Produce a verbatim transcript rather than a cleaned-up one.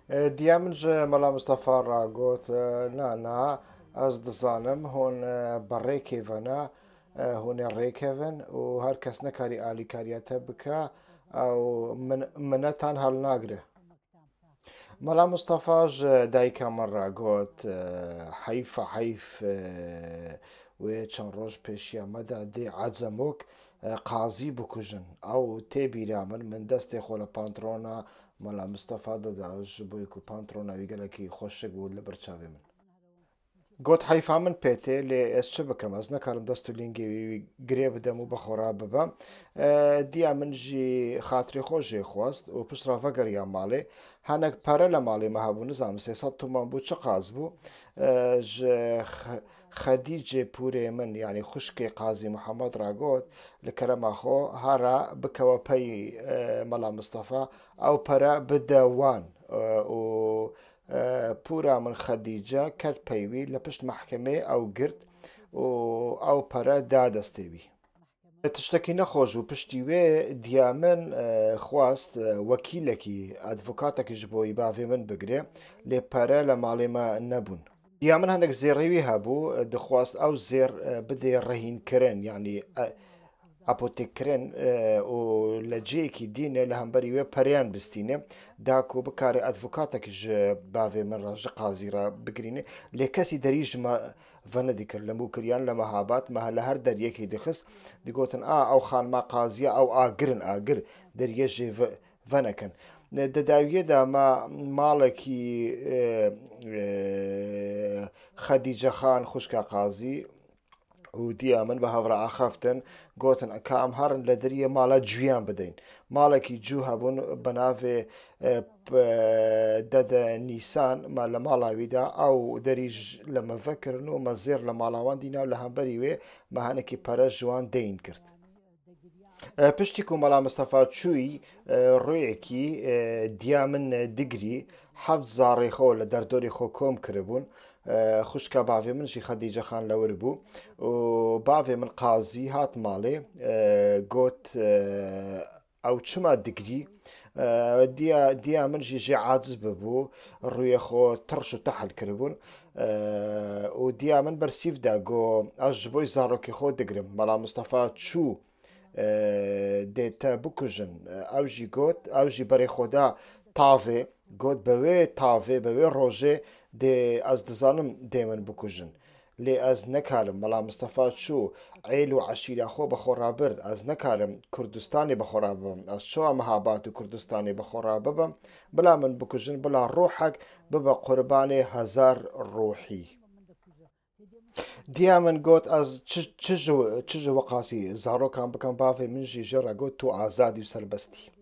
دیا من جه مەلا مستەفا ڕاگۆت نانا ئەس دزانم هۆن بەڕێ کێڤەنە هۆنێ ڕێکەڤن و هەر کەس نەکاری ئالیکاریەتە بکە ئەو منەتان هەڵ ناگرێ مەلا مستەفاژ دایکە من ڕاگۆت حەیفە حەیف وێ چەند ڕۆژ پێشیەمەدا دێ عەجەمۆک قازی بکوژن ئەو تێبیرا من من دەستێ خۆ لە پانتڕۆنا مەلا مستەفا دەداش بۆی و پانتڕۆناوی گەلکی خۆشک بوو لە بەرچاوێ من گوت حیفا من پێتێ لێ ئێس چ بکەم ئەس نەکارم دەست و لینگێوی گرێ بدەم و بەخۆرا ببە دیا منژی خاتری خۆشێ خواست و پشتڕافە گەریان ماڵێ هەنێک پەرە لە ماڵی مەهابوو نزانم سێسەد تومان بوو چه قاز بوو خەدیجێ پورێ من یعنی خوشکی قازی محەممەد ڕاگۆت لە کەرەماخۆ هەرا بکەوە پەی مەلا مستەفا ئەو پەرە بدەوان و پورا من خەدیجە کرد پەیوی لە پشت محکمێ ئەو گرت و ئەو پەرە دادەستێوی تشتێکی نەخۆش و پشتی وێ دیا من خواست وەکیلێکی ئەدڤۆکاتێکیش بۆی باێ من بگرێ لێ پەرە لە ماڵێمە نەبوون یا من هەندێک زێڕێوی هەبوو دەخواست ئەو زێر بدێ ڕەهینکردن یعنی ئاپۆتێککردن و لە جەیەکی دینێ لە هەمبەری وێ پەریان بستینێ داکۆ بکارێ ئەدڤۆکاتێکیش باێ من ڕژە قازیرا بگرینێ لێ کەسی دەریژمە ڤەنە دیکرد لە موکریان لە مەهابات مەهە لە هەر دەریەکی دەخست دیگوتن ئا ئەو خانما قازیە ئەو ئاگرن ئاگر دەریێژێ ڤەنەکەن دەداویێدا ماڵێکی خەدیجەخان خوشکە قازی و دیا من بە هەڤرا ئاخەفتن گوتن ئەکە ئەم هەرن لە دەریە ماڵە جویان بدەین ماڵێکی جوو هەبوون بەناوێ دەدە نیسان لە ماڵاویدا ئەو دەریژ لە مەڤەکردن و مەزێر لە ماڵاوان دینا و لە هەمبەری وێ مەهانێکی پەرە جوان دەین کرد پشتی و مەلا مستەفا چووی ڕوویەکی دیا من دیگری حەفت زاڕێخەوە لە دەردۆری خۆ کۆم کردبوون خوشکە باێ منشی خەدیجەخان لەور بوو و باێ من قازی هات ماڵێ گوت ئەو چما دیگری دیا منژی ژێ عاجز ببوو ڕوویە خۆ تڕش و تەحل کردبوون و دیا من بەرسیفدا گۆ ئەش بۆی زارۆکی خۆ دەگرم مەلا مستەفا چوو دێتە بکوژن ئەوژی گوت ئەوژی بەرێ خۆدا تاڤێ گوت بەوێ تاڤێ بەوێ ڕۆژێ دێ ئەس دەزانم دێ من بکوژن لێ ئەس نەکارم مەلا مستەفا چوو عیل و عەشیرەخۆ بەخۆڕا برد ئەس نەکارم کوردستانی بەخۆڕا ببم ئەس چۆ مەهابات و کوردستانی بەخۆڕا ببم بلا من بکوژن بلا ڕۆحەک ببە قوربانێ هەزار ڕۆحی دیا من گوت ئەس چژە وەقاسی زارۆکان بکەم باێ منژی ژێڕە گوت تو ئازادی و سەربەستی